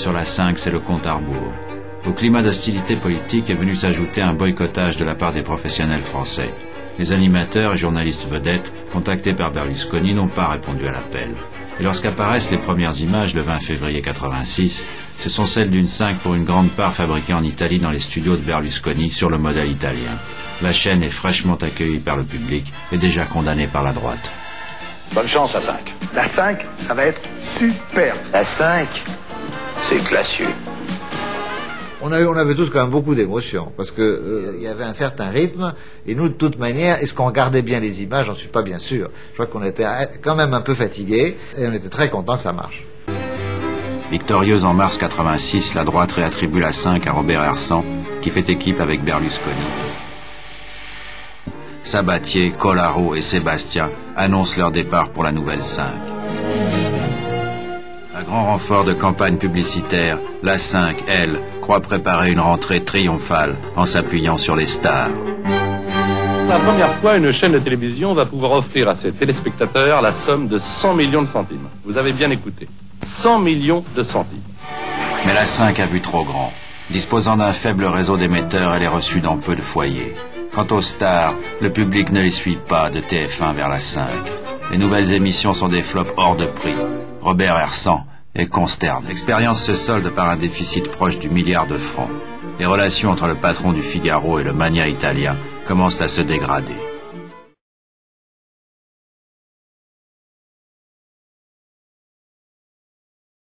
sur la 5, c'est le compte à rebours. Au climat d'hostilité politique est venu s'ajouter un boycottage de la part des professionnels français. Les animateurs et journalistes vedettes, contactés par Berlusconi, n'ont pas répondu à l'appel. Et lorsqu'apparaissent les premières images le 20 février 86, ce sont celles d'une 5 pour une grande part fabriquée en Italie dans les studios de Berlusconi sur le modèle italien. La chaîne est fraîchement accueillie par le public et déjà condamnée par la droite. Bonne chance, la 5. La 5, ça va être super. La 5, c'est classieux. On avait tous quand même beaucoup d'émotions, parce que y avait un certain rythme, et nous, de toute manière, est-ce qu'on regardait bien les images? J'en suis pas bien sûr. Je crois qu'on était quand même un peu fatigués, et on était très contents que ça marche. Victorieuse en mars 86, la droite réattribue la 5 à Robert Hersan, qui fait équipe avec Berlusconi. Sabatier, Collaro et Sébastien annoncent leur départ pour la nouvelle 5. À grand renfort de campagne publicitaire, la 5, elle, croit préparer une rentrée triomphale en s'appuyant sur les stars. Pour la première fois, une chaîne de télévision va pouvoir offrir à ses téléspectateurs la somme de 100 millions de centimes. Vous avez bien écouté. 100 millions de centimes. Mais la 5 a vu trop grand. Disposant d'un faible réseau d'émetteurs, elle est reçue dans peu de foyers. Quant aux stars, le public ne les suit pas de TF1 vers la 5. Les nouvelles émissions sont des flops hors de prix. Robert Hersan est consterné. L'expérience se solde par un déficit proche du milliard de francs. Les relations entre le patron du Figaro et le magnat italien commencent à se dégrader.